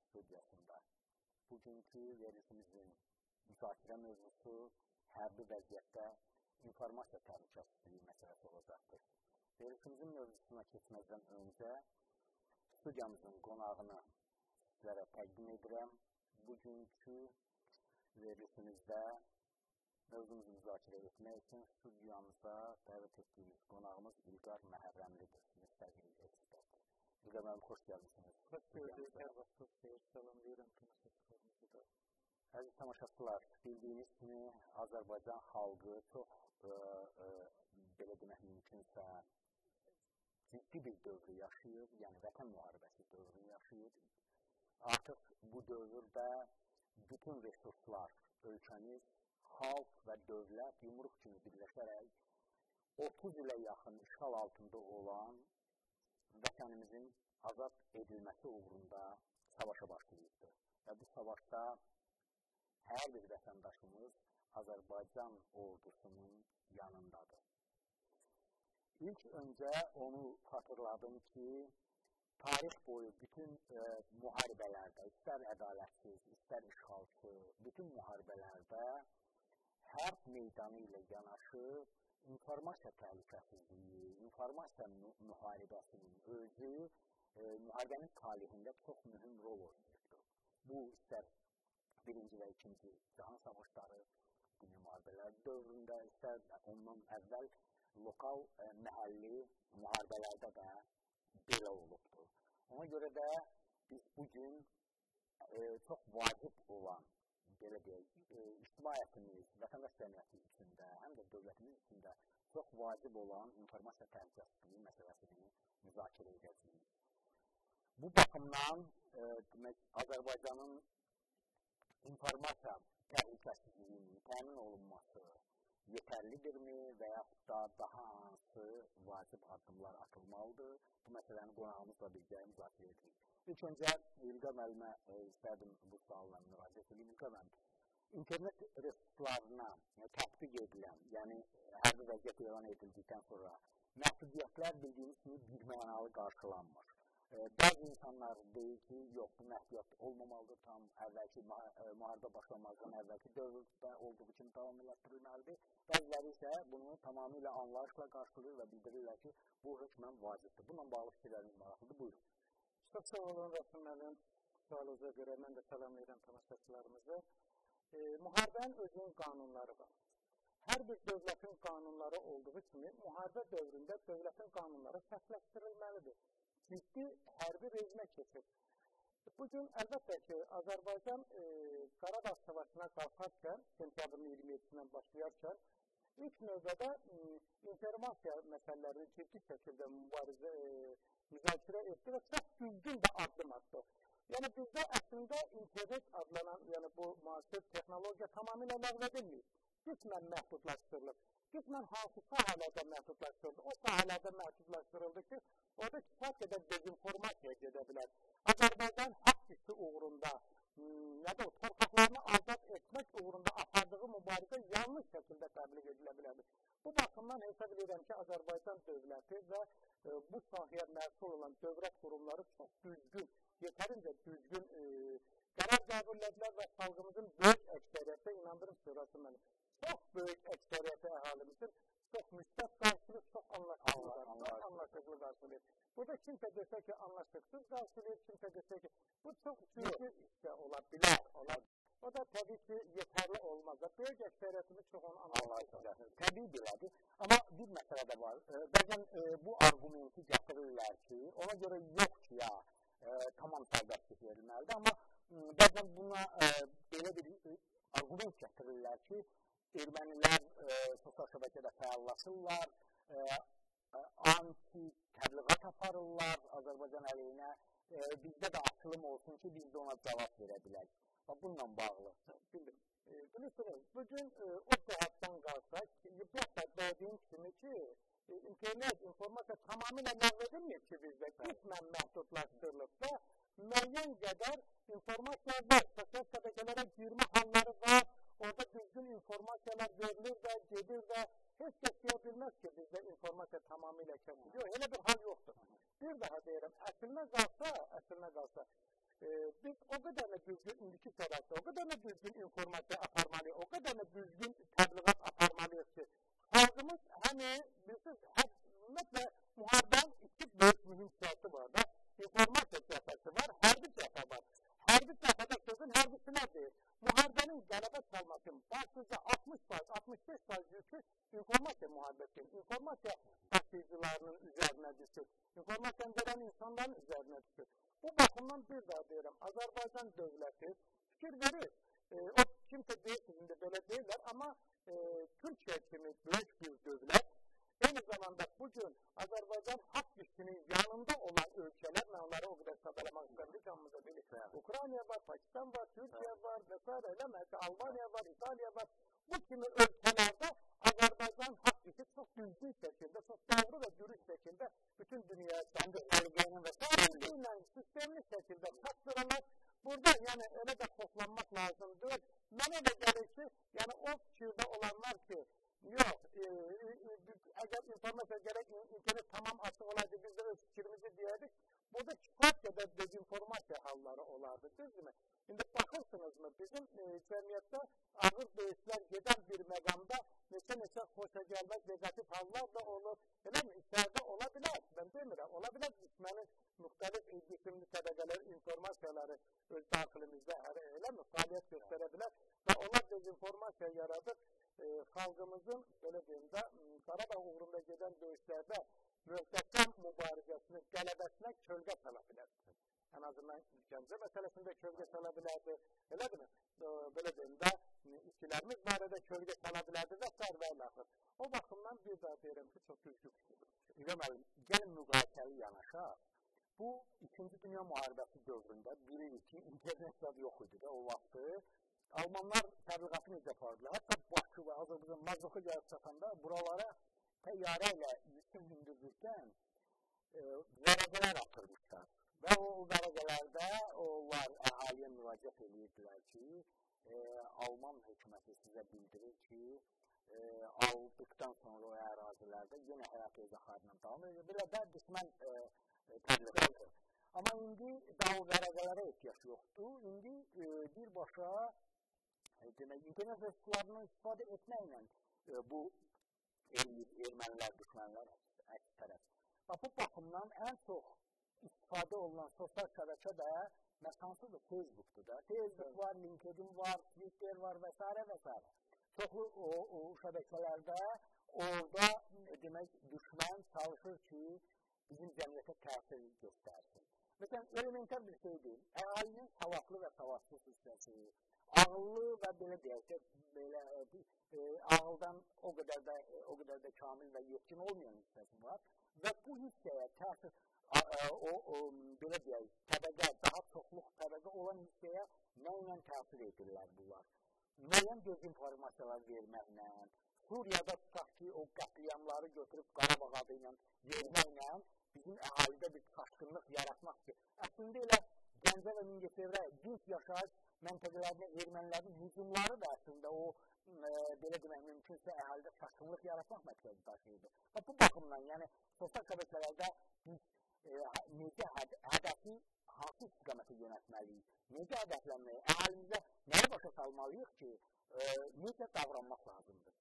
studiyasında. Bugünkü verilişimizin müzakirə mövzusu hərbi vəziyyətdə informasiya təhlükəsizliyi məsələsi olacaqdır. Verilişimizin mövzusuna keçməzdən öncə studiyamızın qonağını sizlərə təqdim edirəm. Bugünkü verilişimizdə mövzumuzu müzakirə etmək üçün studiyamıza dəvət etdiyimiz qonağımız İlqar Məhərrəmlidir. Müstəqil ekspert. İlqar müəllim, xoş gəldiniz. Xoş gördük, hər vaxt xoş deyir. Salamlayıram tamaşaçılarımızı da. Əziz tamaşaçılar, bildiyiniz kimi Azərbaycan xalqı çox, belə demək mümkünsə, ciddi bir dövrü yaşayır, yəni vətən müharibəsi dövrünü yaşayır. Artıq bu dövrdə bütün resurslar, ölkəmiz, xalq və dövlət yumruq kimi birləşərək 30 ilə yaxın işğal altında olan vətənimizin azad edilməsi uğrunda savaşa başlayıbdır. Və bu savaşda hər bir vətəndaşımız Azərbaycan ordusunun yanındadır. İlk öncə onu xatırladım ki, tarix boyu bütün müharibələrdə, istər ədalətsiz, istər işğalçı, bütün müharibələrdə hərb meydanı ilə yanaşı informasiya təhlükəsizliyi, informasiya müharibəsinin özü müharibənin talihində çox mühüm rol oynayırdı. Bu, istər birinci və ikinci Cahan Savaşları, dünya müharibələri dövründə, istər ondan əvvəl lokal, məhəlli müharibələrdə də belə olubdur. Ona görə də biz bugün çox vacib olan, belə deyək, ictimaiyyətimiz, vətəndaş cəmiyyəti içində, həm də dövlətimiz içində çox vacib olan informasiya təhlükəsizliyi məsələsini müzakirə edəcəyik. Bu baxımdan demək, Azərbaycanın informasiya təhlükəsizliyinin təmin olunması yetərlidirmi və yaxud da daha hansı vacib addımlar atılmalıdır? Bu məsələni qonağımızla birgə müzakirə edirik. İlk öncə İlqar müəllimə istərdim bu sualla müraciət edeyim. İlqar müəllim, internet resurslarına tətbiq edilən, yəni hərbi vəziyyət elan edildikdən sonra məhdudiyyətlər bildiyimiz kimi birmənalı qarşılanmır. Bəzi insanlar deyir ki, yox, bu məhdudiyyət olmamalıdır, tam əvvəlki müharibə başlamazdan əvvəlki dövrdə olduğu kimi davam elətdirilməlidir. Bəziləri isə bunu tamamilə anlayışla qarşılayır və bildirirlər ki, bu hökmən vacibdir. Bununla bağlı fikirləriniz maraqlıdır. Buyurun. Çox sağ olun, Rəsul müəllim. Sualınıza görə mən də salamlayıram tamaşaçılarımızı. Müharibənin özünün qanunları var. Hər bir dövlətin qanunları olduğu kimi müharibə dövründə dövlətin qanunları səhvləşdirilməlidir. Ciddi hərbi rejimə keçir. Bugün əlbəttə ki, Azərbaycan Qarabağ Savaşına qalxarkən, sentyabrın 27-sindən başlayarkən, ilk növbədə informasiya məsələlərini ciddi şəkildə müzakirə etdi və çox düzgün də addım atdı. Yəni bizdə əslində internet adlanan, yəni bu müasir texnologiya tamamilə ləğv edilməyib. Qismən məhdudlaşdırılıb. Qismən hansı sahələrdə məhdudlaşdırıldı? O sahələrdə məhdudlaşdırıldı ki, orada kifayət qədər dezinformasiya gedə bilər. Azərbaycan haqq hissi uğrunda, torpaqlarını azad etmək uğrunda apardığı mübarizə yanlış şəkildə təbliğ edilə bilərdir. Bu baxımdan hesab edirəm ki, Azərbaycan dövləti və bu sahəyə məsul olan dövlət qurumları çox düzgün, yetərincə düzgün qərar qəbullədilər və xalqımızın böyük əksəriyyəti, inandırım sırası mənim, çox böyük əksəriyyəti əhalimizin çox müstəq qarşılıq, çox anlaşıqlı qarşılıq. Burada kimsə desə ki, anlaşıqsız qarşılıq, kimsə desə ki, bu çox cüzi isə ola bilər. O da təbii ki, yetərli olmaz. Böyük əksəriyyətimiz çox onu anlaşıqdır. Təbii belədir. Amma bir məsələ də var. Bəzən bu argumenti gətirirlər ki, ona görə yox ki, ya, tamam sərbəstlik verilməlidir. Amma bəzən buna belə bir argument gətirirlər ki, ermənilər sosial şəbəkədə fəallaşırlar, anti-təbliğat aparırlar Azərbaycan əleyhinə. Bizdə də açılım olsun ki, biz də ona cavab verə bilək. Bununla bağlı. Bilirsiniz, bugün o cəhətdən qalsaq, hətta dediyim kimi ki, internet, informasiya tamamilə ləğv edilməyib ki, bizdə qismən məhdudlaşdırılıb və müəyyən qədər informasiya var, sosial şəbəkələrə girmə halları var, orada düzgün informasiyalar verilir və gedir və heç kəs deyə bilməz ki, bizdə informasiya tamamilə kəsilir. Yox, elə bir hal yoxdur. Bir daha deyirəm, əslinə qalsa, biz o kadar da düzgün indiki sırada, o kadar da düzgün informasyon aparmalıyız, o kadar da düzgün təbliğat aparmalıyız ki, halkımız hani bilirsiniz, ümumiyyətlə müharibənin iki böyük mühüm siyasi var da, informasiya siyasəti var, hərbi siyasət var. Hərbi siyasədə sözün hərbisinə deyil. Müharibənin qələbə çalmasının başlıca 60%, 65% yükü informasiya müharibəsinin, informasiya taksiyicilərinin üzərinə düşür. İnformasiyanı verən insanların üzərinə düşür. Bu baxımdan bir daha deyirəm, Azərbaycan dövləti fikir verir. O kimsə deyirsiniz, belə deyirlər, amma Türkiyə kimi böyük bir dövlət, eyni zamanda bugün Azərbaycan haqq gücünün yanında olan ölkələr, mən onları o qədər sadalamaq istədim, canımıza bilir. Ukrayna var, Pakistan var, Türkiyə var, vesaire, eləməksə, Albaniya var, İtaliya var. Bu kimi ölkələrdə Azərbaycan haqq gücü çox düzgün şəkildə, çox doğru və dürüst şəkildə bütün dünyaya səndiklərini və sistemli şəkildə çatdırırlar. Burada yəni elə də toplanmaq lazımdır. Mənə də gəlir ki, yəni o fikirdə olanlar ki, yox, əgər informasiya gərək internet tamam açıq olaydı, biz də öz fikrimizi deyərdik, burada kifayət qədər dezinformasiya halları olardı, düzdürmü? İndi baxırsınızmı, bizim cəmiyyətdə ağır döyüşlər gedən bir məqamda neçə xoşa gəlmək negativ hallar da olur, eləmi? İçərdə ola bilər, mən demirəm, ola bilər düşmənin müxtəlif qisimli təbəqələr, informasiyaları öz daxilimizdə eləmi? Fəaliyyət göstərə bilər və onlar dezinformasiya yaradır. Xalqımızın, belə deyim də, Qarabağ uğrunda gedən döyüşlərdə möhtəşəm mübarizəsinin qələbəsinə kölgə sala bilərdir. Ən azından Gəncə məsələsində kölgə sala bilərdi, elədirmi? Belə deyim də, işçilərimiz barədə kölgə sala bilərdi və sərvərləxir. O baxımdan bir daha deyirəm ki, çox düzgün fikirdir. İlham əlim, gəlin müqayisəli yanaşaq. Bu, 2-ci Dünya Müharibəsi dövründə bilirik ki, internet zad yox idi də o vaxtı. Almanlar təbliğatı necə apardılar? Hətta Bakı və Azərbaycan Mazoxa gəlib çatanda buralara təyyarə ilə yüksək hündürlükdən vərəqələr atırmışlar. Və o vərəqələrdə onlar əhaliyə müraciət edirdilər ki, Alman hökuməti sizə bildirir ki, aldıqdan sonra o ərazilərdə yenə həyat izahatla davam edir. Belə də düşmən təbliğatı. Amma indi daha o vərəqələrə ehtiyac yoxdur. İndi birbaşa demək, internet resurslarından istifadə etməklə bu ermənilər, düşmənlər əks tərəf. Bu baxımdan ən çox istifadə olunan sosial şəbəkə də məkançıdır, Facebook'dur da. Facebook var, LinkedIn var, Twitter var və s. və s. Çoxlu o şəbəkələrdə orada demək, düşmən çalışır ki, bizim cəmiyyətə təsir göstərsin. Məsələn, elementar bir şey deyil. Əhalinin savadlı və savadsız hissəsi, ağıllı və belə deyək, ağıldan o qədər də kamil və yetkin olmayan hissəsi var və bu hissəyə təsir, belə deyək, təbəqə, daha çoxluq təbəqə olan hissəyə nə ilə təsir edirlər bunlar? Müəyyən dezinformasiyalar verməklə, Suriyada tutaq ki, o qətliamları götürüb Qarabağ adı ilə verməklə bizim əhalidə bir çaşqınlıq yaratmaq ki, əslində elə Gəncə və Mingəçevrə dinc yaşayış məntəqələrində ermənilərin hücumları da əslində o, belə demək mümkünsə, əhalidə çaşqınlıq yaratmaq məqsədi daşıyırdı. Bu baxımdan, yəni, sosial şəbəkələrdə biz necə hədəfi hansı istiqamətə yönətməliyik, necə hədəflənməyi, əhalimizə nəyə başa salmalıyıq ki, necə davranmaq lazımdır?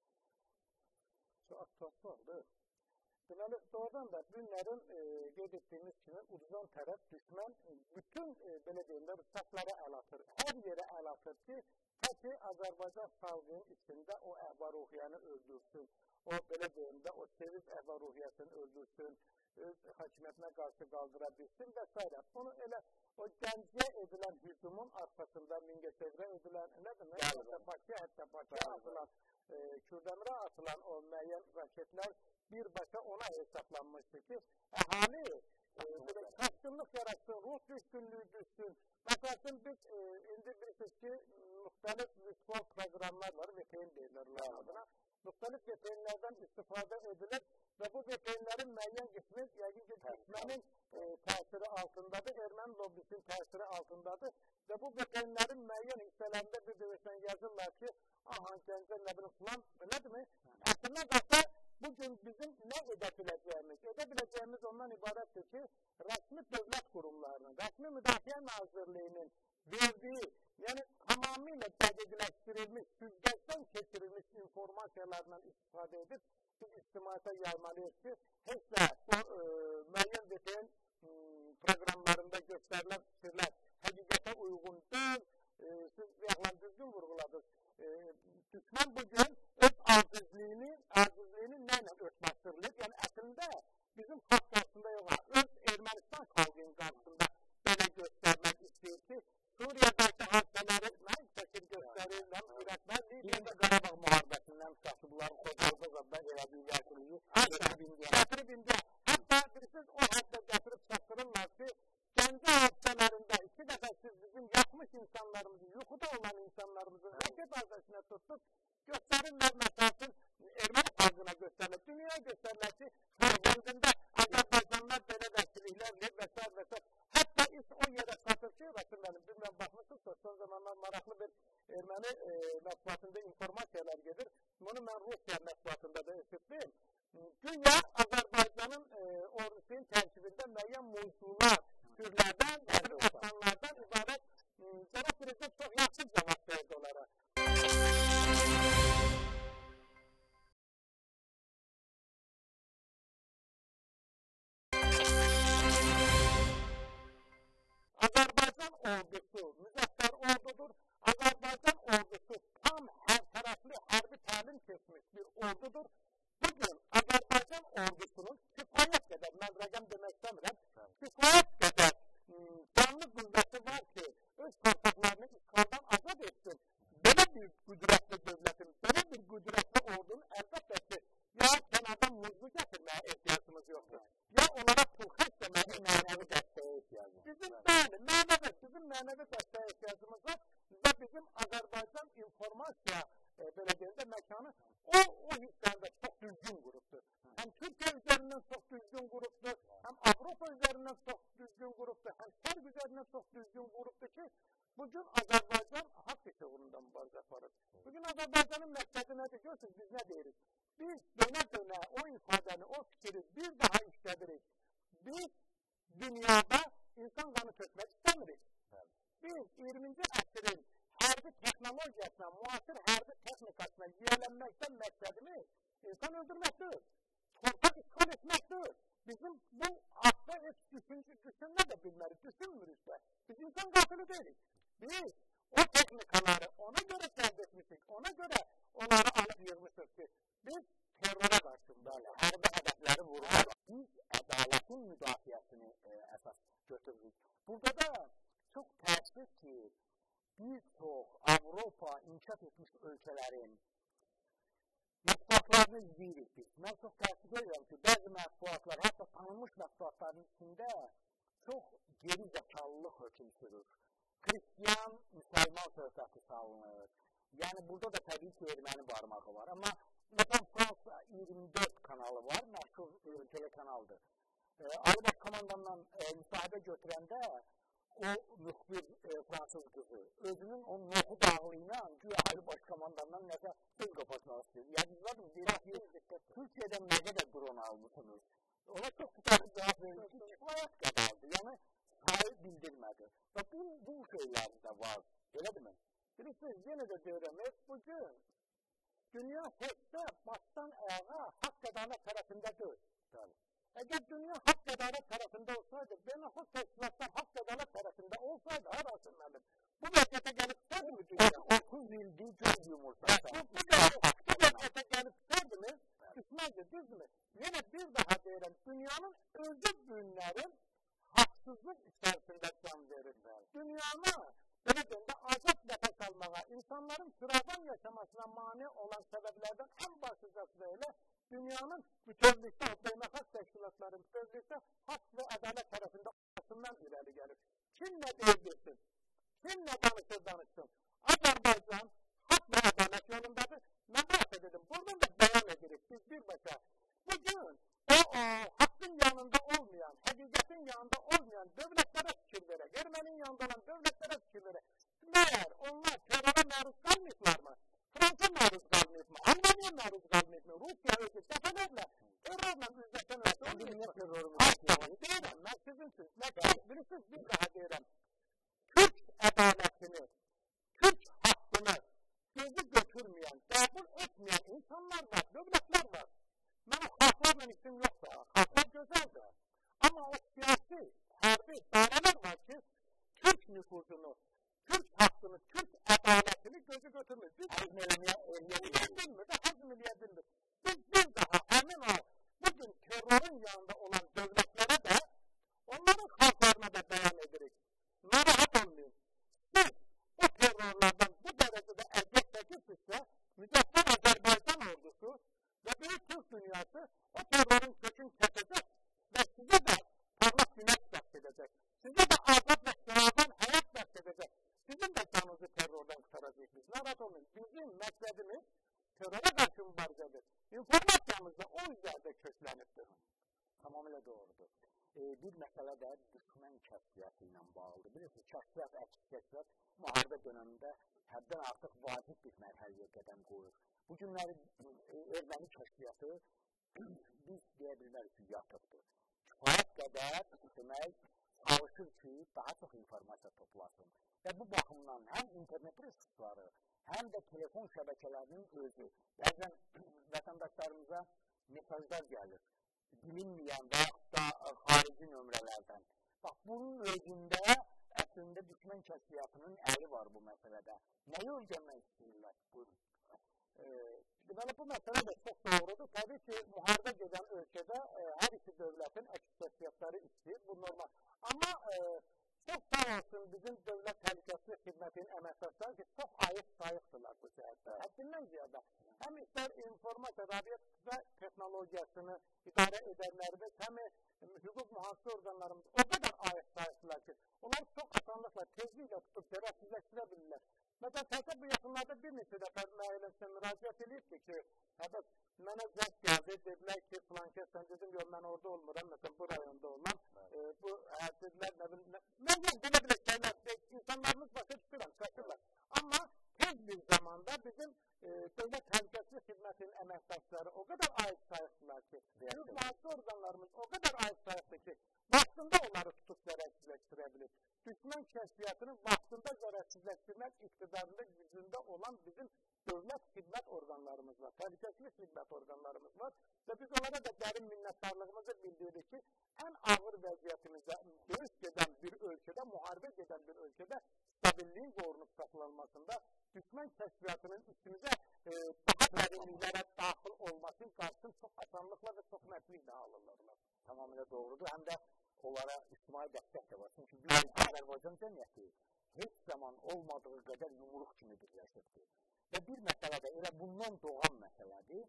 Çox çoxdur. Deməli, doğrudan da günlərin qeyd etdiyimiz kimi uduzan tərəf düşmən bütün, belə deyim də, saflara əl atır. Hər yerə əl atır ki, təki Azərbaycan xalqının içində o əhval-ruhiyyəni öldürsün. O, belə deyim də, o seviz əhval-ruhiyyəsini öldürsün, öz hakimiyyətinə qarşı qaldıra bilsin və s. Onu elə o Gəncəyə edilən hücumun arxasında Mingəçevrə edilən, nədir? Bakıya atılan, Kürdəmirə atılan o müəyyən raketlər birbaşa ona hesablanmışdır ki, əhali çaşqınlıq yaratsın, ruh düşkünlüyü düşsün. Məsələn, biz indi bilirsiniz ki, müxtəlif virtual proqramlar var, VPN deyirlər adına. Müxtəlif VPN-lərdən istifadə edilir və bu VPN-lərin müəyyən qismi yəqin ki, düşmənin təsiri altındadır, erməni lobbisinin təsiri altındadır və bu VPN-lərin müəyyən hissələrində bir dövlədən yazırlar ki, aha, Gəncə nə bilim filan, belədirmi? Əslində qalsa bugün bizim ne edebileceğimiz ondan ibarettir ki resmi devlet kurumlarının, resmi Müdafiə Nazirliyinin verdiği, yani tamamıyla dəqiqləşdirilmiş, süzgəcdən keçirilmiş informasiyalarla istifade edip biz istimata yaymalıyız ki, heç də müəyyən VPN proqramlarında göstərilən fikirlər həqiqətə uyğun deyil. Siz yaxlan düzgün vurguladınız. Düşman bugün öz acizliyini nəyle örtbastırılır? Yani əslində bizim xalq qarşısında yox, öz Ermənistan xalqının qarşısında belə göstərmək istəyir ki, Suriyadakı hadisələri mən şəkil göstərirəm, Iraklar Libiyada Qarabağ müharibəsindən satıbların Xocalıda zadda elədiklərini gətirib indiyə. Hətta bilirsiniz, o həddə gətirib çatdırırlar ki, Gəncə hadisələrində 2 dəfə siz bizim yaxmış insanlarımızı, yuxuda olan insanlarımızı rəqib azəsinə tutub, göstərirlər məsəlsin, Erməni xalqına göstərirlər, dünyaya göstərirlər ki, Xarbəndində Azərbaycanlar belə vəsiliklərlə və s. Hətta iş o yerə çatır ki, Rasimlərim, bilməm baxmışsınız, son zamanlar maraqlı bir Erməni mətbuatında informasiyalar gedir. Bunu mən Rusiya mətbuatında da eşitdim. Güya Azərbaycanın ordusunun tərkibində müəyyən muzlular, türlərdən, insanlardan ibarət cənab prezident çox yaxşı cavab verdi onlara. Azərbaycan ordusu müzəffər ordudur. Azərbaycan ordusu tam tərəfli hərbi təlim keçmiş bir ordudur. Bugün Azərbaycan ordusunun kifayət qədər, mən rəqəm demək istəmirəm, kifayət qədər canlı qüvvəsi var ki, öz torpaqlarını işğaldan azad etsin. Belə bir qüdrətli dövlətin, belə bir qüdrətli ordunun əlbəttə ki, ya kənardan muzlu gətirməyə ehtiyacımız yoxdur, ya onlara pul xərcləməyə mənəvi dəstəyə ehtiyacımız var. Bizim mənəvi dəstəyə ehtiyacımız var və bizim Azərbaycan informasiya belə deyəndə məkanı o hissəndə çox düzgün qurubdur. Həm Türkiyə üzərindən çox düzgün qurubdur, həm Avropa üzərindən çox düzgün qurubdur, həm Şərq üzərindən çox düzgün qurubdur ki, bugün Azərbaycan haqq işi uğrunda mübarizə aparır. Bugün Azərbaycanın məqsədi nədir? Görürsünüz, biz nə deyirik? Biz dönə-dönə o ifadəni, o fikri bir daha işlədirik. Biz dünyada insan qanı tökmək istəmirik. Biz 20-ci əsrin hərbi texnologiyasına, müasir hərbi texnikasına yiyələnməkdən məqsədimiz insan öldürməkdir, torpaq işğal etməkdir. Bizim bu haqda heç düşünmə də bilmərik, düşünmürük də. Biz insan qatili deyirik. Biz o texnikaları ona görə cəlb etmişik, ona görə onları alıb yığmışıq ki, biz terrora qarşında hərbi hədəfləri vururuq. Biz ədalətin müdafiəsini əsas götürürük. Burada da çox təəssüf ki, bir çox Avropa inkişaf etmiş ölkələrin mətbuatlarını izləyirik biz. Mən çox təəssüf edirəm ki, bəzi mətbuatlar, hətta tanınmış mətbuatların içində çox geri zəkalılıq hökm sürür. Xristiyan, müsəlman söhbəti salınır. Yəni, burada da təbii ki, erməni barmağı var. Amma məsələn, Fransa 24 kanalı var, məşhur telekanaldır. Ali Baş komandandan müsahibə götürəndə o müxbir fransız qızı özünün o noxud ağlıyla güya Ali Baş komandandan nəsə söz qapatmaq istəyir. Yadınızdadır, deyək ki, Türkiyədən nə qədər dron almışsınız? Ona çox tutarlı cavab verir ki, kifayət qədərdir. Yəni, sayı bildirmədi. Və bu şeyləri də var, elədir mi? Bilirsiniz, yenə də deyirəm, bugün dünya təkcə başdan ayağa haqq ədalət tərəfindədir. Əgər dünya haqq ədalət tərəfində olsaydı, beynəlxalq təşkilatlar haqq ədalət tərəfində olsaydı, hər asılmadım. Bu vəziyyətə gəlib çıxardı mı dünya? 30 ildir göz yumursa. Bu vəziyyətə gəlib çıxardı mı? Düşməzdir, düzdür mü? Yenə bir daha deyirəm, dünyanın özü günləri haqsızlıq içərisində can verir. Dünyana, belə deyəndə, azad nəfəs almağa, insanların sıradan yaşamasına mane olan səbəblərdən ən başlıcası da elə, dünyanın bütövlükdə, beynəlxalq təşkilatların bütövlükdə haqq və ədalət tərəfində olmasından irəli gəlir. Kim nə deyirsin? Kim nə danışsın? Azərbaycan haqq və ədalət yolundadır. Mən bahs edelim. Buradan da bəyan edirik. Biz birbaşa bugün o haqqın yanında olmayan, həqiqətin yanında olmayan dövlətlərə fikir verək. Ermənin yanında olan dövlətlərə fikir verək. Məyər onlar terrora məruz qalmayıblar mı? Fransa məruz qalmayıb mı? Almanya məruz qalmayıb mı? Rusiya özü dəfələrlə teröre qarşı mübarizədir. İnformasiyamız da o üzərdə köklənibdir. Tamamilə doğrudur. Bir məsələ də düşmən kəşfiyyatı ilə bağlıdır. Bilirsiniz, kəşfiyyat, əks kəşfiyyat müharibə dönəmində həddən artıq vacib bir mərhələyə qədəm qoyur. Bu günləri erməni kəşfiyyatı biz deyə bilmərik ki, yatıbdır. Kifayət qədər demək çalışır ki, daha çox informasiya toplasın. Və bu baxımdan həm internet resursları, həm də telefon şəbəkələrinin özü, bəzən vətəndaşlarımıza mesajlar gəlir. Bilinməyən və da xarici nömrələrdən. Bax, bunun özündə əslində düşmən kəşfiyyatının əli var bu məsələdə. Nəyi öyrənmək istəyirlər? Buyurun. Deməli, bu məsələ də çox doğrudur. Təbii ki, müharibə gedən ölkədə hər iki dövlətin əks kəşfiyyatları istəyir. Bu normal. Amma çox sağ olsun bizim dövlət təhlükəsizlik xidmətinin əməkdaşları ki, çox ayıq-sayıqdırlar bu cəhətdə. Həddindən ziyadə. Həm istər informasiya, radio və texnologiyasını idarə edənlərimiz, həm hüquq mühafizə orqanlarımız o qədər ayıq-sayıqdırlar ki, onlar çox asanlıqla, tezliklə tutub zərərsizləşdirə bilirlər. Məsələn, təkcə bu yaxınlarda bir neçə dəfə müəyyənləşsə müraciət edibdir ki, mənə zəng gəldi, dedilər ki, filankəsən, dedim, yox, mən orada olmuram, məsələn, bu rayonda olmam, bu, dedilər, nə bilim, mən belə biləklərlər, insanlarımız başa düşürəm, çəkirlər. Amma tez bir zamanda bizim dövlət təhlükəsizlik xidmətinin əməkdaşları o qədər ayıq-sayıqdırlar ki, hüquq mühafizə orqanlarımız o qədər ayıq-sayıqdır ki, vaxtında onları tutub zərərsizləşdirə bilir. Düşmən kəşfiyyatının vaxtında zərərsizləşdirmək iqtidarında gücündə olan bizim dövlət xidmət orqanlarımız var, təhlükəsizlik xidmət orqanlarımız var və biz onlara da dərin minnətdarlığımızı bildiririk ki, ən ağır vəziyyətimizdə döyüş gedən bir ölkədə, müharibə gedən bir ölkədə stabilliyin qorunub saxlanmasında düşmən kəşfiyyatının üstümüzə daha dərinliklərə daxil olmasının qarşısını çox asanlıqla və çox mətliklə alırlar. Tamamilə doğrudur. Həm də onlara ictimai dəstək də var. Çünki biz Azərbaycan cəmiyyəti heç zaman olmadığı qədər yumruq kimi birləşibdir. Və bir məsələ də elə bundan doğan məsələdir.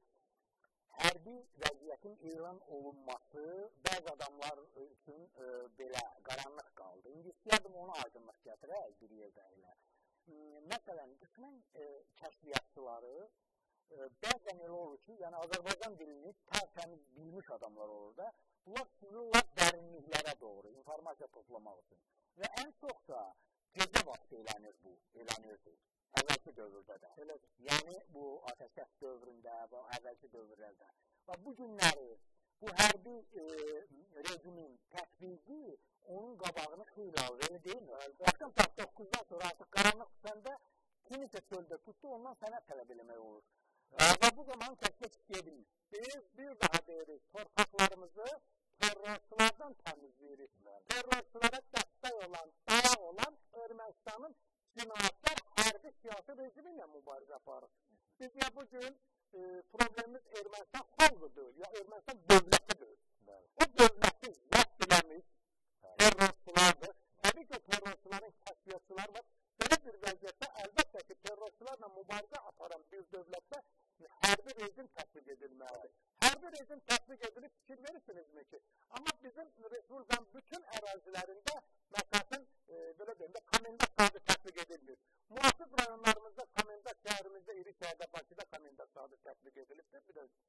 Hərbi vəziyyətin elan olunması bəzi adamlar üçün belə qaranlıq qaldı. İndi istəyərdim onu aydınlıq gətirək bir yerdə ilə. Məsələn, düşmən kəşfiyyatçıları bəzən elə olur ki, yəni Azərbaycan dilini tərtəmiz bilmiş adamlar olur da, bunlar sızırlar dərinliklərə doğru, informasiya toplamaq üçün. Və ən çox da gecə vaxtı elənirdi, əvvəlki dövrdə də. Yəni, bu ateşkəs dövründə və əvvəlki dövrlərdə. Və bu günləri, bu hərbi rejimin tətbiqi onun qabağını xeyli alır, elə deyil mi? Axşam saat 9-dan sonra artıq qaranlıq düşəndə kimisə çöldə tutdu, ondan sənət tələb eləmək olur. Və bu zaman təklif istəyə bilir. Biz bir daha deyirik, torpaqlarımızı terrorçulardan təmizləyirik. Terrorçulara dəstək olan, dayaq olan Ermənistanın cinayətlər hərbi siyasi rejimi ilə mübarizə aparır. Biz ya bugün problemimiz Ermənistan xalqı deyil, ya Ermənistan dövləti deyil. O dövləti zət biləmiş terrorçulardır. Təbii ki, terrorçuların kəşfiyyatçıları var. Belə bir vəziyyətdə əlbəttə ki, terrorçularla mübarizə aparan bir dövlətdə hərbi rejim tətbiq edilməlidir. Hərbi rejim tətbiq edilib fikir verirsinizmi ki? Amma bizim Respublikanın bütün ərazilərində məsələn, belə deyim də, komendant saatı tətbiq edilmir. Müasir rayonlarımızda, komendant şəhərimizdə, iri şəhərdə, Bakıda komendant saatı tətbiq edilibdir.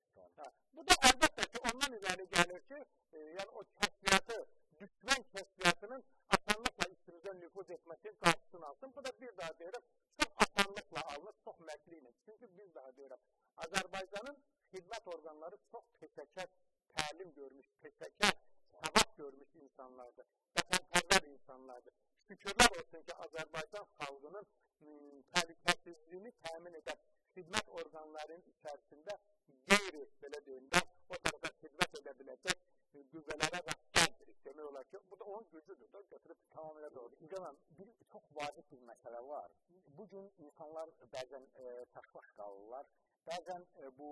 Bu da əlbəttə ki, ondan irəli gəlir ki, yəni o kəşfiyyatı, düşmən kəşfiyyatının asanlıqla üstümüzə nüfuz etməsinin qarşısını alsın. Bu da bir daha deyirəm, çox asanlıqla alınır, çox mətliklə. Çünki bir daha deyirəm, Azərbaycanın xidmət orqanları çox peşəkar təlim görmüş, peşəkar savab görmüş insanlardır, vətənpərvər insanlardır. Şükürlər olsun ki, Azərbaycan xalqının təhlükəsizliyini təmin edən xidmət orqanlarının içərisində qeyri, belə deyim də, o tərəfə xidmət edə biləcək qüvvələrə rast gəldirik. Demək olar ki, bu da onun gücüdür da, götürüb tamamilə doğru. İnanın, çox vacib bir məsələ var. Bugün insanlar bəzən çaşbaş qalırlar, bəzən bu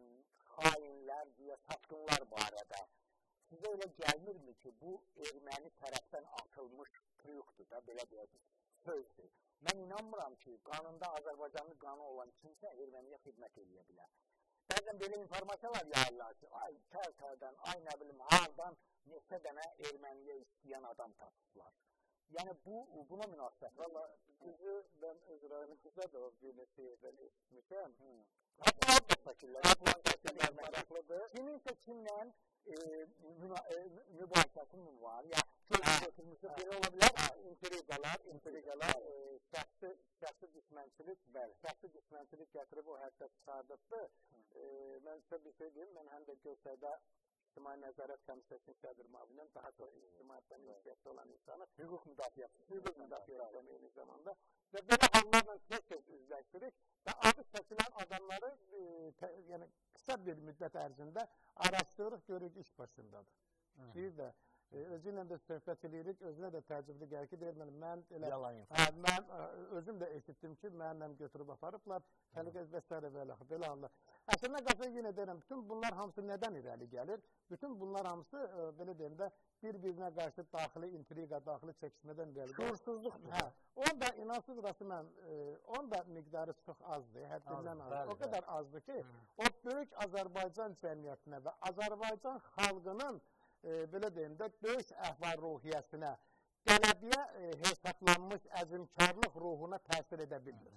xainlər, satqınlar barədə sizə elə gəlmirmi ki, bu erməni tərəfdən atılmış triyukdur da, belə deyəcək, sözdür. Mən inanmıram ki, qanunda Azərbaycanlı qanı olan kimsə erməniyə xidmət edə bilər. Bəzən belə informasiyalar yayırlar ki, ay tərtərdən, ay nə bilim, hardan neçə dənə erməniyə istəyən adam tapıblar. Yəni buna münasibət. Valla, bizi mən öz rayonumuzda da o bir neçə yerdən etmişəm. Hatta kiminsə kimlə mübahisəsi mi var? Ya götürmüşsə belə ola bilər, intriqalar, şəxsi düşmənçilik gətirib o həddə çıxardıbdır. Mən sizə bir şey deyim, mən həm də Gövsədə İctimai Nəzarət Komissiyasının sədr müavinəm, daha sonra ictimaiyyətdən ilişkisi olan insanı, hüquq müdafiəsi eyni zamanda və belə hallarla tez üzləşdirik və adı çəkilən adamları qısa bir müddət ərzində araşdırırıq, görürük iş başındadır. Bir də özü ilə də söhbət edirik, özünə də təəccüblü gəlir ki, deyir, mən özüm də eşitdim ki, mənimlə götürüb aparıblar, təhlükə və s. belə anlar. Əslində qazı yenə deyirəm, bütün bunlar hamısı nədən irəli gəlir? Bütün bunlar hamısı, belə deyim də, bir-birinə qarşı daxili intriqa, daxili çəkişmədən irəli gəlir. Şuursuzluqdur. Onda inansız rası mən, onun da miqdarı çox azdır, həddindən azdır. O qədər azdır ki, o böyük Azərbaycan cəmiyyətinə və Azərbaycan xalqının belə deyim də, döyüş əhval-ruhiyyəsinə, qələbiyə hesablanmış əzimkarlıq ruhuna təsir edə bilmir.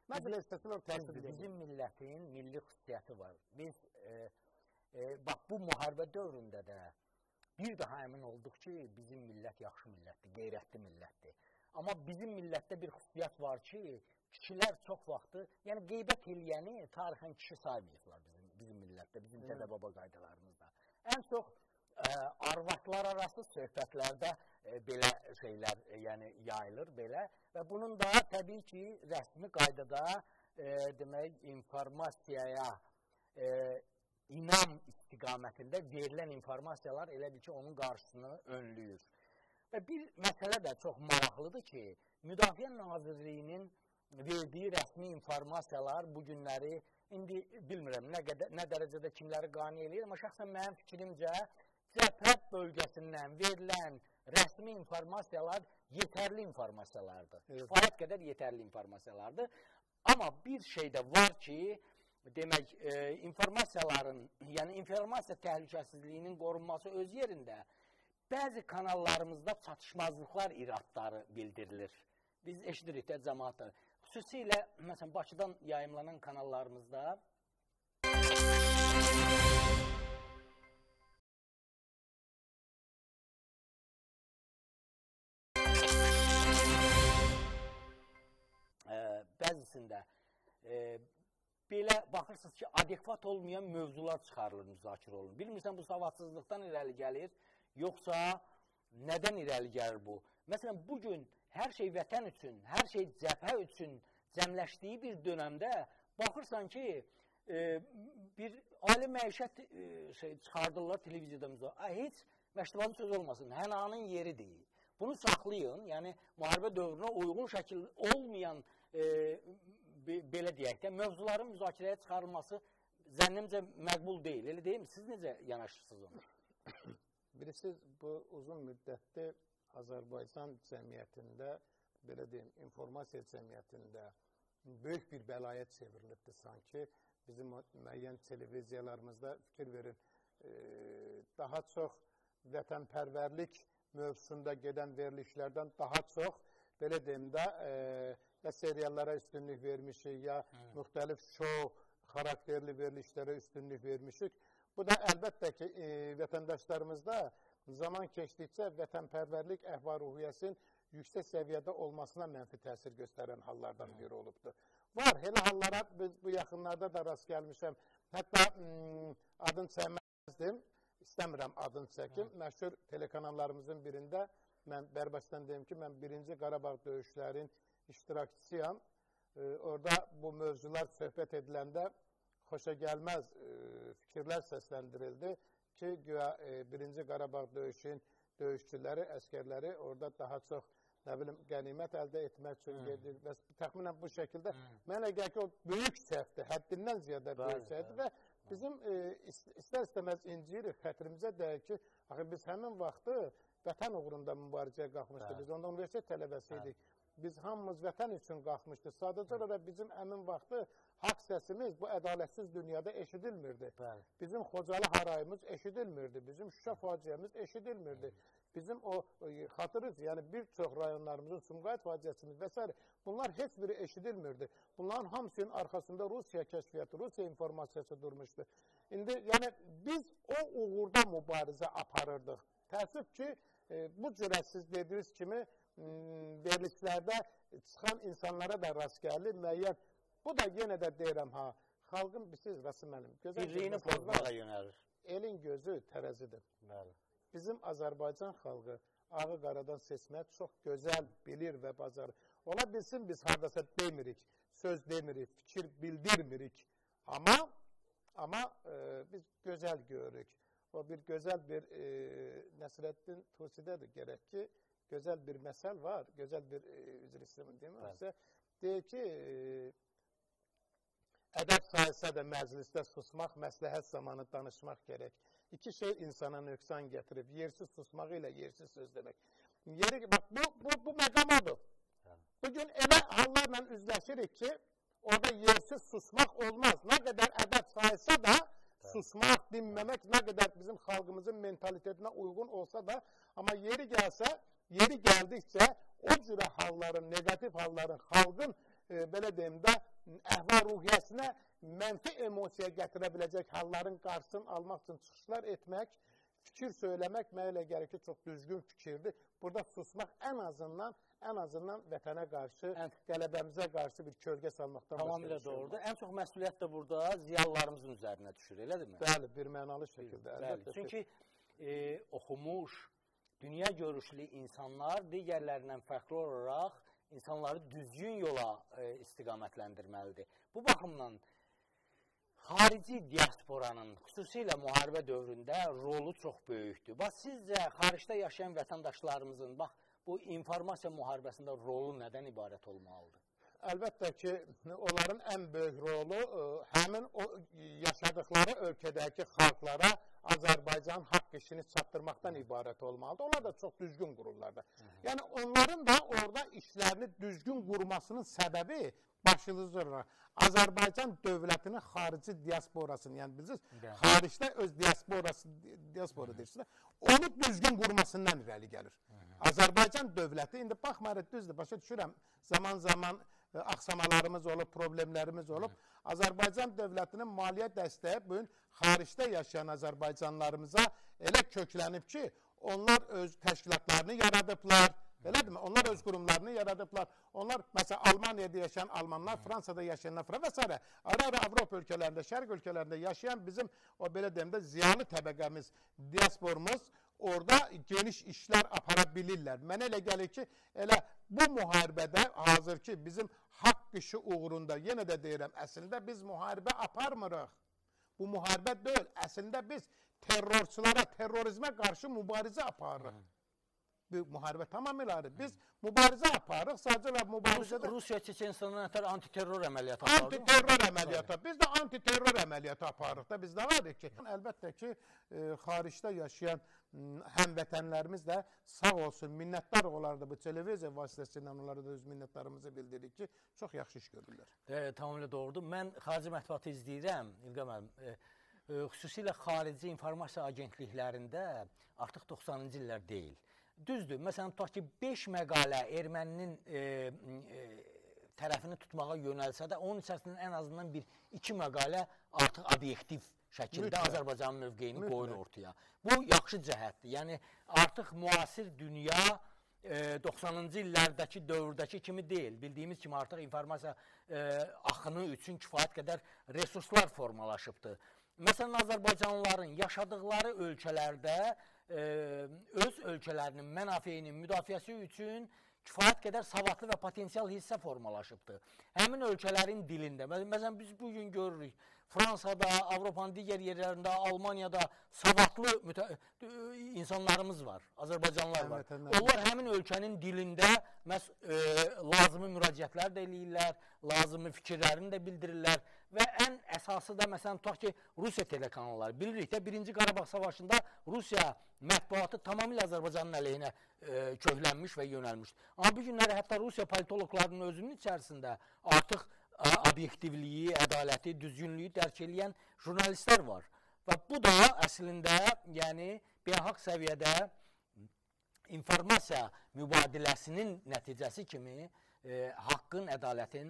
Bizim millətin milli xüsusiyyəti var. Biz, bax, bu müharibə dövründə də bir daha əmin olduq ki, bizim millət yaxşı millətdir, qeyrətli millətdir. Amma bizim millətdə bir xüsusiyyət var ki, kişilər çox vaxtı, yəni qeybət eləyəni tarixən kişi saymayıqlar bizim millətdə, bizim dədə-baba qaydalarımızda. Ən çox arvadlar arası söhbətlərdə belə şeylər yayılır belə və bunun da təbii ki, rəsmi qaydada demək, informasiyaya inam istiqamətində verilən informasiyalar elə bil ki, onun qarşısını önlüyür. Və bir məsələ də çox maraqlıdır ki, Müdafiə Nazirliyinin verdiyi rəsmi informasiyalar bu günləri, indi bilmirəm nə dərəcədə kimləri qane eləyir, amma şəxsən mənim fikrimcə cəbhə bölgəsindən verilən rəsmi informasiyalar yetərli informasiyalardır. Kifayət qədər yetərli informasiyalardır. Amma bir şey də var ki, demək, informasiyaların, yəni informasiya təhlükəsizliyinin qorunması öz yerində bəzi kanallarımızda çatışmazlıqlar iradları bildirilir. Biz eşidirik də cəmaatlar. Xüsusilə, məsələn, Bakıdan yayımlanan kanallarımızda bəzisində belə baxırsınız ki, adekvat olmayan mövzular çıxarılır, müzakirə olunur. Bilmirsən, bu savadsızlıqdan irəli gəlir, yoxsa nədən irəli gəlir bu? Məsələn, bugün hər şey vətən üçün, hər şey cəbhə üçün cəmləşdiyi bir dönəmdə baxırsan ki, bir ali məişət çıxardırlar televiziyada. Heç məştubatın söz olmasın, hənanın yeri deyil. Bunu saxlayın, yəni müharibə dövrünə uyğun şəkil olmayan belə deyək də, mövzuların müzakirəyə çıxarılması zənnimcə məqbul deyil. Elə deyil mi? Siz necə yanaşırsınız ona? Bilirsiniz, bu uzun müddətdə Azərbaycan cəmiyyətində, belə deyim, informasiya cəmiyyətində böyük bir bəlaya çevrilibdir sanki. Bizim müəyyən televiziyalarımızda fikir verin, daha çox vətənpərvərlik mövzusunda gedən verilişlərdən daha çox, belə deyim də, ya seriallara üstünlük vermişik, ya müxtəlif şou xarakterli verilişlərə üstünlük vermişik. Bu da əlbəttə ki, vətəndaşlarımızda zaman keçdikcə vətənpərvərlik əhval-ruhiyyəsinin yüksək səviyyədə olmasına mənfi təsir göstərən hallardan biri olubdur. Var, elə hallara bu yaxınlarda da rast gəlmişəm. Hətta adını çəkməzdim, istəmirəm adını çəkim. Məşhur telekanallarımızın birində mən bərbaşdan deyim ki, mən 1-ci Qarabağ döyüşlərin iştirakçısıyam. Orada bu mövzular söhbət ediləndə xoşa gəlməz fikirlər səsləndirildi ki, 1-ci Qarabağ döyüşün döyüşçüləri, əskərləri orada daha çox qənimət əldə etmək üçün gedir və təxminən bu şəkildə mənə gəlir ki, o böyük səhvdir, həddindən ziyadə böyük səhvdir və bizim istər-istəməz inciyirik, xətrimizə dəyir ki, biz həmin vaxtı vətən uğrunda mübarizəyə qalxmışdıq, biz onda universitet tələbəsi idik. biz hamımız vətən üçün qalxmışdıq. Sadəcə olaraq bizim əmin vaxtı haqq səsimiz bu ədalətsiz dünyada eşidilmirdi. Bizim Xocalı harayımız eşidilmirdi. Bizim Şuşa faciəmiz eşidilmirdi. Bizim o xatırız, yəni bir çox rayonlarımızın Sumqayıt faciəsimiz və s. bunlar heç biri eşidilmirdi. Bunların hamısının arxasında Rusiya kəşfiyyatı, Rusiya informasiyası durmuşdu. İndi yəni biz o uğurda mübarizə aparırdıq. Təəssüf ki, bu cürə siz dediyiniz kimi verilişlərdə çıxan insanlara da rast gəlir, müəyyən. Bu da yenə də deyirəm, xalqın bilirsiniz, Rasim müəllim, birliyini pozmağa yönəlir. Elin gözü tərəzidir. Bizim Azərbaycan xalqı ağı qaradan seçməyə çox gözəl bilir və bacarır. Ola bilsin biz hardasa demirik, söz demirik, fikir bildirmirik. Amma biz gözəl görürük. O bir gözəl bir Nəsrəddin Tusi'dədir gərək ki, gözəl bir məsəl var, gözəl bir üzr istəməm deyilmirsə, deyir ki, ədəb sayılsa da məclisdə susmaq, məsləhət zamanı danışmaq gərək. İki şey insana nöqsan gətirib, yersiz susmaq ilə yersiz söz demək. Bu məqam odur. Bugün elə hallarla üzləşirik ki, orada yersiz susmaq olmaz. Nə qədər ədəb sayılsa da, susmaq, dinməmək nə qədər bizim xalqımızın mentalitetinə uyğun olsa da, amma yeri gəldikcə o cürə halların, negativ halların xalqın, belə deyim də, əhval-ruhiyyəsinə mənfi emosiya gətirə biləcək halların qarşısını almaq üçün çıxışlar etmək, fikir söyləmək mənə elə gəlir ki, çox düzgün fikirdir. Burada susmaq ən azından vətənə qarşı, qələbəmizə qarşı bir kölgə salmaqdan tamamilə doğrudur. Ən çox məsuliyyət də burada ziyalılarımızın üzərinə düşür, elədirmi? Bəli, bir mənalı şəkildə. Çünki oxumuş, dünya görüşlü insanlar digərlərindən fərqli olaraq insanları düzgün yola istiqamətləndirməlidir. Bu baxımdan xarici diasporanın xüsusilə müharibə dövründə rolu çox böyükdür. Bax, sizcə xaricdə yaşayan vətəndaşlarımızın bu informasiya müharibəsində rolu nədən ibarət olmalıdır? Əlbəttə ki, onların ən böyük rolu həmin o yaşadıkları ölkədəki xalqlara Azərbaycan haqq işini çatdırmaqdan ibarət olmalıdır. Onlar da çox düzgün qururlar da. Yəni, onların da orada işlərini düzgün qurmasının səbəbi başlıcıdır. Azərbaycan dövlətinin xarici diasporasını, yəni bilirsiniz, xaricdə öz diaspora deyirsiniz, onu düzgün qurmasından irəli gəlir. Azərbaycan dövləti, indi baxmayaraq düzdür, başa düşürəm, zaman axsamalarımız olub, problemlərimiz olub. Azərbaycan dövlətinin maliyyə dəstəyi bugün xaricdə yaşayan Azərbaycanlarımıza elə köklənib ki, onlar öz təşkilatlarını yaradıblar, elədirmi? Onlar öz qurumlarını yaradıblar. Onlar, məsələn, Almaniyada yaşayan Almanlar, Fransada yaşayanlar və s. Ayrı-ayrı Avropa ölkələrində, Şərq ölkələrində yaşayan bizim, o belə deyim də, ziyalı təbəqəmiz, diasporumuz orada geniş işlər apara bilirlər. Mənə elə gəlir ki, elə bu müharibədə hazır ki, bizim haqq işi uğrunda, yenə də deyirəm, əslində biz müharibə aparmırıq. Bu müharibə deyil, əslində biz terrorçulara, terrorizmə qarşı mübarizə aparırıq. Müharibə tamamilə ayrı. Biz mübarizə aparırıq, sadəcə mübarizədə... Rusiya Çeçenistandan ötər antiterror əməliyyatı aparırıq. Antiterror əməliyyatı. Biz də antiterror əməliyyatı aparırıq da, biz də var ki. Əlbəttə ki, xaricdə yaşayan həmvətənlərimiz də sağ olsun, minnətdar olardı bu televiziya vasitəsilə, onlara da öz minnətdarımızı bildiririk ki, çox yaxşı iş görürlər. Tamamilə doğrudur. Mən xarici mətbuatı izləyirəm, İlqə müəllim. Xüsusilə xarici informasiya agentliklərində artıq 90-cı illər deyil. Düzdür, məsələn, tutaq ki, 5 məqalə erməninin tərəfini tutmağa yönəlsə də, onun içərisindən ən azından 2 məqalə artıq obyektiv şəkildə Azərbaycanın mövqeyini qoyur ortaya. Bu, yaxşı cəhətdir. Yəni, artıq müasir dünya 90-cı illərdəki dövrdəki kimi deyil. Bildiyimiz kimi artıq informasiya axını üçün kifayət qədər resurslar formalaşıbdır. Məsələn, Azərbaycanlıların yaşadıqları ölkələrdə öz ölkələrinin mənafeyinin müdafiəsi üçün kifayət qədər savadlı və potensial hissə formalaşıbdır. Həmin ölkələrin dilində, məsələn, biz bugün görürük, Fransada, Avropanın digər yerlərində, Almaniyada savadlı insanlarımız var, Azərbaycanlılar var. Onlar həmin ölkənin dilində lazımi müraciətlər də eləyirlər, lazımi fikirlərini də bildirirlər və ən əsası da məsələn tutaq ki, Rusiya telekanalları. Bilirik də 1-ci Qarabağ savaşında Rusiya mətbuatı tamamilə Azərbaycanın əleyhinə köklənmiş və yönəlmişdir. Amma bu günləri hətta Rusiya politologlarının özünün içərisində artıq obyektivliyi, ədaləti, düzgünlüyü dərk edən jurnalistlər var. Və bu da əslində, yəni beynəlxalq səviyyədə informasiya mübadiləsinin nəticəsi kimi haqqın, ədalətin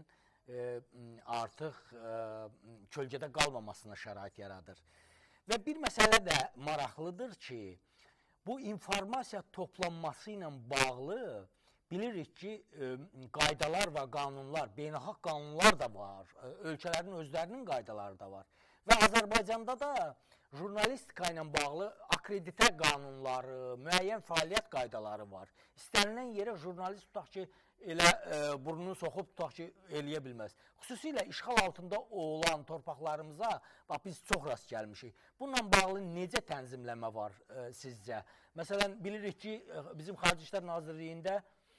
artıq kölgədə qalmamasına şərait yaradır. Və bir məsələ də maraqlıdır ki, bu informasiya toplanması ilə bağlı bilirik ki, qaydalar və qanunlar, beynəlxalq qanunlar da var, ölkələrin özlərinin qaydaları da var. Və Azərbaycanda da jurnalistika ilə bağlı akreditə qanunları, müəyyən fəaliyyət qaydaları var. İstənilən yerə jurnalist tutaq ki, elə burnunu soxub tutaq ki, eləyə bilməz. Xüsusilə işğal altında olan torpaqlarımıza biz çox rast gəlmişik. Bununla bağlı necə tənzimləmə var sizcə? Məsələn, bilirik ki, bizim Xarici İşlər Nazirliyində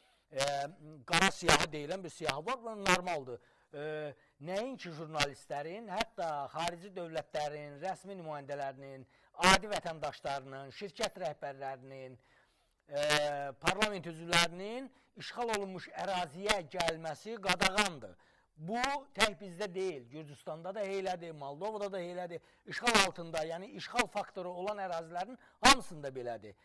qara siyahı deyilən bir siyahı var və normaldır. Nəinki jurnalistlərin, hətta xarici dövlətlərin, rəsmi nümayəndələrinin, adi vətəndaşlarının, şirkət rəhbərlərinin, parlament üzvlərinin işğal olunmuş əraziyə gəlməsi qadağandır. Bu, tək bizdə deyil, Gürcüstanda da eylədir, Moldovada da eylədir. İşğal altında, yəni işğal faktoru olan ərazilərin hamısında belədir.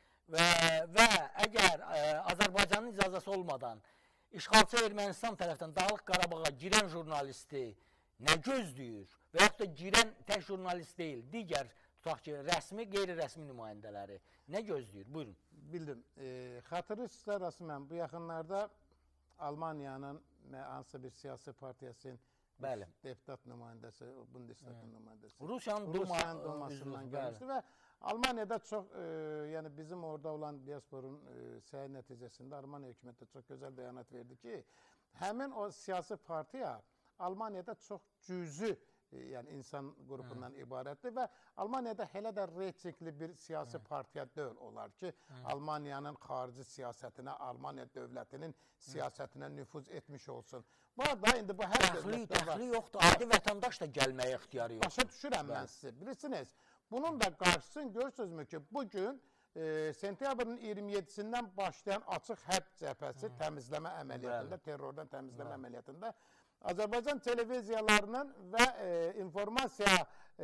Və əgər Azərbaycanın icazəsi olmadan işğalçı Ermənistan tərəfdən Dağlıq Qarabağa girən jurnalisti nə gözləyir və yaxud da girən tək jurnalist deyil, digər tutaq ki, rəsmi, qeyri-rəsmi nümayəndələri nə gözləyir? Buyurun. Bildim. Xatırlayırsınızlar Rasimən, bu yaxınlarda Almaniyanın hansı bir siyasi partiyasının deputat nümayəndəsi, Bundestagın nümayəndəsi Rusiyanın Dumasından gəlmişdi və Almaniyada çox, yəni bizim orada olan diasporun səy nəticəsində Almaniya hökuməti çox gözəl bəyanat verdi ki, həmin o siyasi partiya Almaniyada çox cüzi yəni insan qrupundan ibarətdir və Almaniyada hələ də reytingli bir siyasi partiya deyil olar ki, Almaniyanın xarici siyasətinə, Almaniya dövlətinin siyasətinə nüfuz etmiş olsun. Var da, indi bu hər dövlətdə var. Dəxli yoxdur, adi vətəndaş da gəlməyə ixtiyarı yoxdur. Başa düşürəm mən sizi, bilirsiniz. Bunun da qarşısını görürsünüzmü ki, bugün sentyabrın 27-sindən başlayan açıq hərb cəbhəsi təmizləmə əməliyyatında, terrordan təmizləmə əməliyyatında Azərbaycan televiziyalarının və informasiya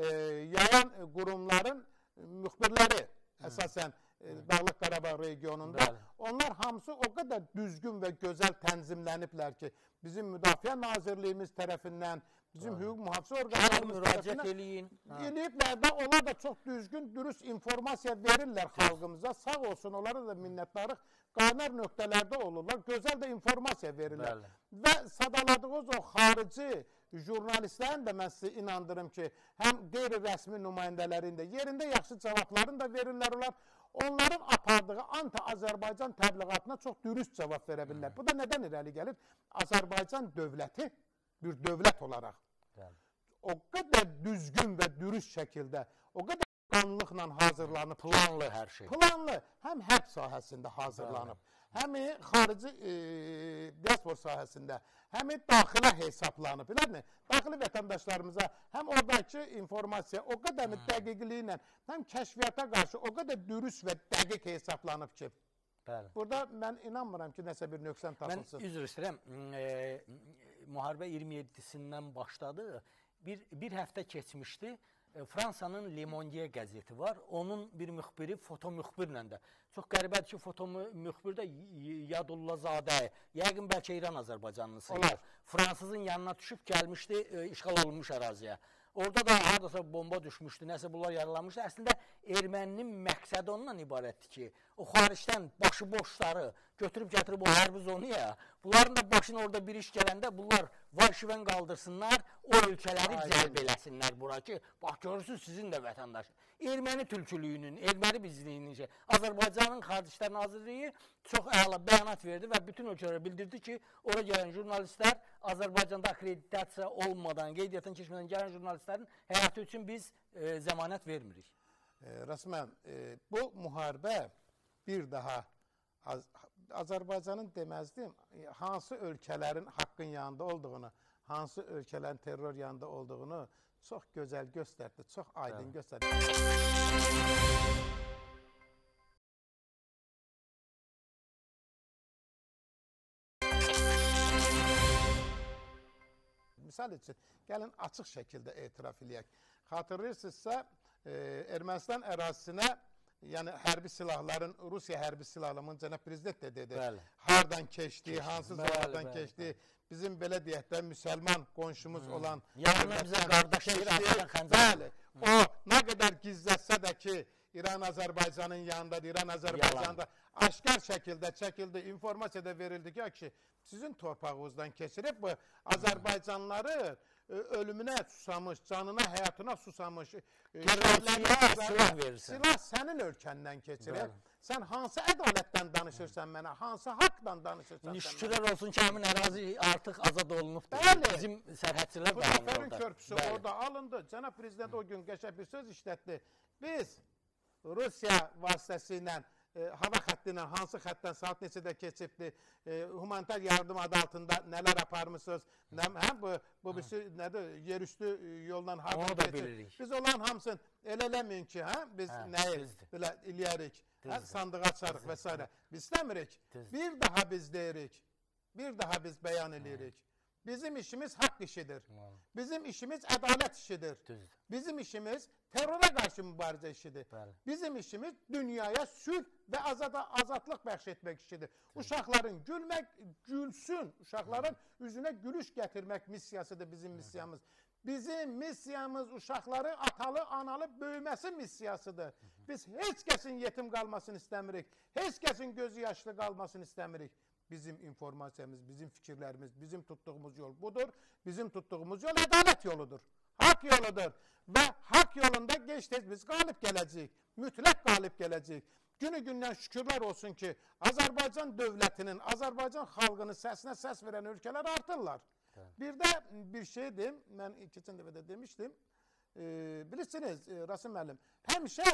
yayan qurumların müxbirləri əsasən Dağlıq Qarabağ regionunda onlar hamısı o qədər düzgün və gözəl tənzimləniblər ki, bizim Müdafiə Nazirliyimiz tərəfindən, bizim hüquq mühafizə orqanlarımız tərəfindən eləyiblər və onlar da çox düzgün, dürüst informasiya verirlər xalqımıza. Sağ olsun, onlara da minnətdarıq. Qaynar nöqtələrdə olurlar, gözəl də informasiya verirlər. Və sadaladığınız o xarici jurnalistlərin də mən sizə inandırım ki, həm qeyri-rəsmi nümayəndələrində yerində yaxşı cavablarını da verirlər olar. Onların apardığı anti-Azərbaycan təbliğatına çox dürüst cavab verə bilirlər. Bu da nədən irəli gəlir? Azərbaycan dövləti bir dövlət olaraq o qədər düzgün və dürüst şəkildə, o qədər qanlıqla hazırlanıb, planlı hər şey. Planlı, həm hərb sahəsində hazırlanıb, həm xarici diaspor sahəsində, həm daxilə hesablanıb. Daxili vətəndaşlarımıza həm oradakı informasiya o qədər dəqiqliyi ilə, həm kəşfiyyata qarşı o qədər dürüst və dəqiq hesablanıb ki, burada mən inanmıram ki, nəsə bir nöqsən tapılsın. Mən üzr istəyirəm, müharibə 27-sindən başladı, bir həftə keçmişdi. Fransanın Le Monde qəzeti var. Onun bir müxbiri fotomüxbirlə də. Çox qəribədir ki, fotomüxbir də Yadullazadə, yəqin bəlkə İran Azərbaycanlısı. Fransızın yanına düşüb gəlmişdi işğal olunmuş əraziyə. Orada da haradasa bomba düşmüşdü, nəsə bunlar yaralanmışdı. Əslində, erməninin məqsədi ondan ibarətdir ki, o xaricdən başıboşları götürüb gətirib o hərbi zonuya, bunların da başına orada bir iş gələndə bunlar vay-şivən qaldırsınlar, o ölkələri cəlb eləsinlər bura ki, bax görürsünüz sizin də vətəndaş. Erməni tülkülüyünün, erməni bizliyinin, Azərbaycanın Xarici İşlər Nazirliyi çox əla bəyanat verdi və bütün ölkələrə bildirdi ki, ora gələn jurnalistlər Azərbaycanda akreditasiya olmadan, qeydiyyatdan keçmədən gələn jurnalistlərin həyatı üçün biz zəmanət vermirik. Rasmən, bu müharibə bir daha Azərbaycanın deməzdim, hansı ölkələrin haqqın yanında olduğunu, hansı ölkələrin terror yanında olduğunu çox gözəl göstərdi, çox aydın göstərdi. Misal üçün, gəlin açıq şəkildə etiraf eləyək. Xatırlayırsınızsa, Ermənistan ərazisinə, yəni hərbi silahların, Rusiya hərbi silahlarının cənab prezident də dedi, hardan keçdi, hansı zoladan keçdi, bizim belə deyək də müsəlman qonşumuz olan yanına bizə qardaş bəli, o nə qədər gizlətsə də ki, İran Azərbaycanın yanındadır, İran Azərbaycanda aşkar şəkildə çəkildi, informasiya da verildi ki, sizin torpağınızdan keçirib bu Azərbaycanları ölümünə susamış, canına, həyatına susamış silah sənin ölkəndən keçirib. Sən hansı ədalətdən danışırsan mənə, hansı haqdan danışırsan mənə? Şükürlər olsun ki, həmin ərazi artıq azad olunubdur. Bizim sərhədçilər dayanır orada. Xudafərin körpüsü orada alındı. Cənab prezident o gün qəşəng bir söz işlətdi. Biz Rusiya vasitəsilə hava xətti ilə hansı xəttdən saat neçədə keçibdir, humanitar yardım adı altında nələr aparmışsınız, bu nədir, yerüstü yolla hardan keçib. Biz olan hamısını elə eləməyin ki, biz nəyi belə eləyərik, sandığa açarıq və s. Biz istəmirik, bir daha biz deyirik, bir daha biz bəyan edirik. Bizim işimiz haqq işidir. Bizim işimiz ədalət işidir. Bizim işimiz terrora qarşı mübarizə işidir. Bizim işimiz dünyaya sülh və azadlıq bəxş etmək işidir. Uşaqların gülsün, uşaqların üzünə gülüş gətirmək missiyasıdır bizim missiyamız. Bizim missiyamız uşaqları atalı, analı böyüməsi missiyasıdır. Biz heç kəsin yetim qalmasını istəmirik. Heç kəsin gözü yaşlı qalmasını istəmirik. Bizim informasiyamız, bizim fikirlərimiz, bizim tutduğumuz yol budur. Bizim tutduğumuz yol ədalət yoludur. Haqq yoludur. Və haqq yolunda gec-tez biz qalib gələcəyik. Mütləq qalib gələcəyik. Günü-gündən şükürlər olsun ki, Azərbaycan dövlətinin, Azərbaycan xalqının səsinə səs verən ölkələr artırlar. Bir də bir şeydir, mən keçən dəfə də demişdim. Bilirsiniz, Rasim müəllim, həmişə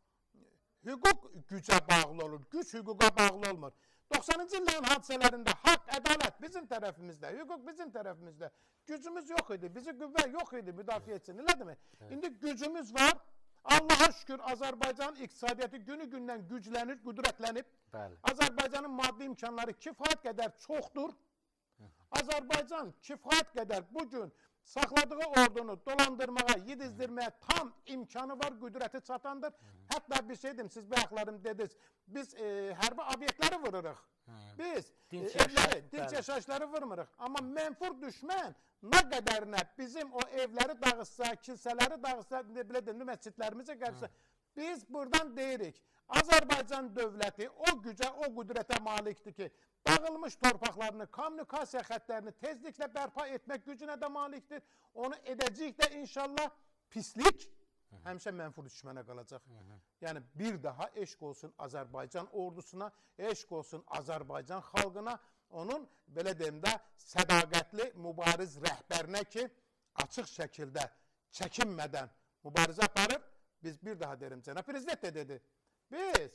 hüquq gücə bağlı olur, güc hüquqa bağlı olmur. 90-cı illərin hadisələrində haqq, ədalət bizim tərəfimizdə, hüquq bizim tərəfimizdə. Gücümüz yox idi, bizi qüvvə yox idi müdafiə etsin. Elə demək? İndi gücümüz var. Allaha şükür Azərbaycan iqtisadiyyatı günü-gündən güclənir, qüdrətlənib. Azərbaycanın maddi imkanları kifayət qədər çoxdur. Azərbaycan kifayət qədər bugün saxladığı ordunu dolandırmağa, yedizdirməyə tam imkanı var, qüdrəti çatandır. Hətta bir şey dedim, siz bayaqlarım dediniz, biz hərbi obyektləri vururuq. Biz evləri, dinç yaşayışları vurmuruq. Amma mənfur düşmən nə qədərinə bizim o evləri dağıtsa, kilsələri dağıtsa, məscidlərimizi qəribsə, biz buradan deyirik, Azərbaycan dövləti o gücə, o qüdrətə malikdir ki, dağılmış torpaqlarını, kommunikasiya xətlərini tezliklə bərpa etmək gücünə də malikdir. Onu edəcəyik də inşallah. Pislik həmişə mənfur düşmənə qalacaq. Yəni bir daha eşq olsun Azərbaycan ordusuna, eşq olsun Azərbaycan xalqına, onun belə deyim də sədaqətli mübariz rəhbərinə ki, açıq şəkildə çəkinmədən mübarizə aparıb, biz bir daha derim, cənab prezident də dedi, biz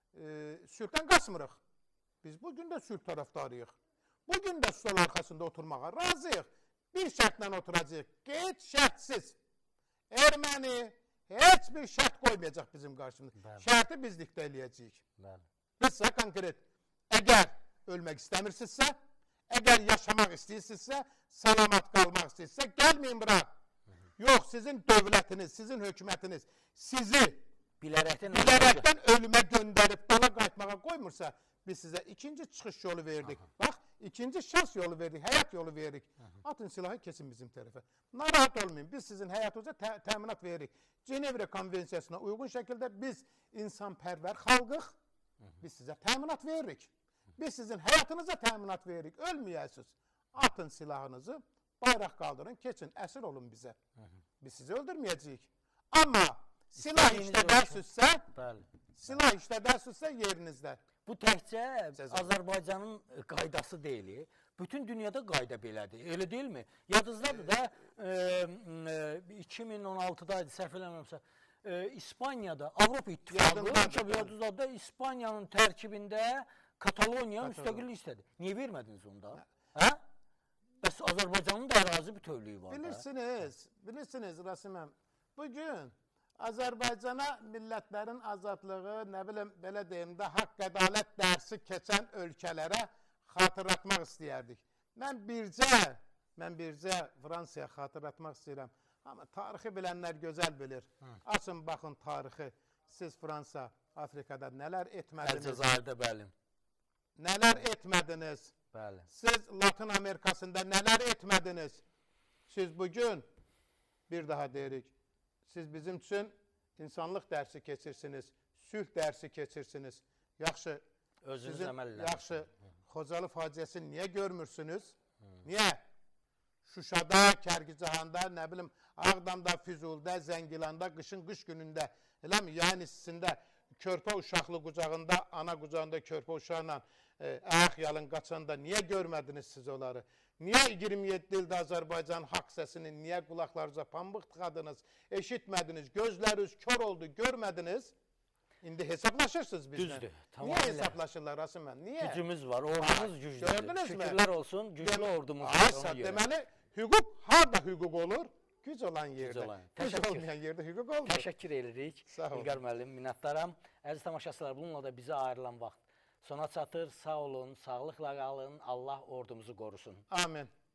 sülhdən qaçmırıq. Biz bugün də sülh tərəfdarıyıq. Bugün də stol arxasında oturmağa razıyıq. Bir şərtlə oturacaq. Qeyd şərtsiz. Erməni heç bir şərt qoymayacaq bizim qarşımızda. Şərti biz diktə eləyəcəyik. Bizsə konkret, əgər ölmək istəmirsinizsə, əgər yaşamaq istəyirsinizsə, salamat qalmaq istəyirsinizsə, gəlməyin bura. Yox, sizin dövlətiniz, sizin hökumətiniz sizi bilərəkdən ölümə göndərib dala qayıtmağa qoymursa, biz sizə ikinci çıxış yolu verdik. Bax, ikinci şans yolu verdik, həyat yolu verdik. Atın silahı, kesin bizim tərəfə. Narahat olmayın, biz sizin həyatınıza təminat veririk. Cenevre konvensiyasına uyğun şəkildə biz insanpərvər xalqıq, biz sizə təminat veririk. Biz sizin həyatınıza təminat veririk, ölməyəsiniz. Atın silahınızı, bayraq qaldırın, keçin, əsir olun bizə. Biz sizi öldürməyəcəyik. Amma silah işlədərsizsə yerinizdə. Bu təkcə Azərbaycanın qaydası deyil. Bütün dünyada qayda belədir. Elə deyilmi? Yadınızdadır da 2016-da idi, səhv eləmirəmsə, İspaniyada, Avropa İttifaqı İspaniyanın tərkibində Kataloniya müstəqillik istədi. Niyə vermədiniz onda? Bəs Azərbaycanın da ərazi bütövlüyü var. Bilirsiniz Rasiməm, bugün Azərbaycana millətlərin azadlığı, nə bilim, belə deyim də, haqq ədalət dərsi keçən ölkələrə xatırlatmaq istəyərdik. Mən bircə Fransaya xatırlatmaq istəyirəm. Amma tarixi bilənlər gözəl bilir. Açın, baxın tarixi. Siz Fransa, Afrikada nələr etmədiniz? Əlcəzairdə, bəli. Nələr etmədiniz? Bəli. Siz Latın Amerikasında nələr etmədiniz? Siz bugün, bir daha deyirik, siz bizim üçün insanlıq dərsi keçirsiniz, sülh dərsi keçirsiniz. Yaxşı, yaxşı, Xocalı faciəsini niyə görmürsünüz? Niyə? Şuşada, Kərkicahanda, nə bilim, Ağdamda, Füzulda, Zəngilanda, qışın qış günündə, eləmi, yayın istisində körpə uşaqlı qucağında, ana qucağında körpə uşaqla ayaq yalın qaçanda niyə görmədiniz siz onları? Niyə 27 ildə Azərbaycan haqq səsini, niyə qulaqlarınıza pambıq tıxadınız, eşitmədiniz, gözləriniz kör oldu, görmədiniz? İndi hesablaşırsınız bizlə. Düzdür. Niyə hesablaşırlar Rasimən? Niyə? Gücümüz var, ordumuz güclüdür. Gördünüz mü? Şükürlər olsun, güclü ordumuz var. Deməli, hüquq, harada hüquq olur? Güc olan yerdə. Güc olmayan yerdə hüquq olmur. Təşəkkür edirik. İlqar müəllim, minnətdaram. Əziz tamaşaçılar, bununla da bizə ayrılan vaxt sona çatır. Sağ olun, sağlıqla qalın. Allah ordumuzu qorusun. Amin.